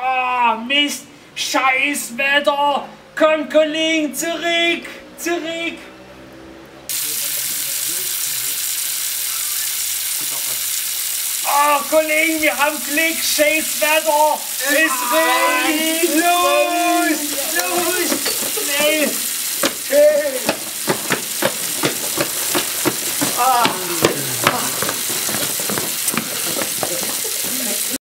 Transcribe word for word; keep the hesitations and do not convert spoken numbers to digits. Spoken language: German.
Ah, Mist. Scheiß Wetter. Komm, Kollegen, zurück. Zurück. Oh, Kollegen, wir haben Glück. Scheiß Wetter. Es regnet. Los, los. Schnell.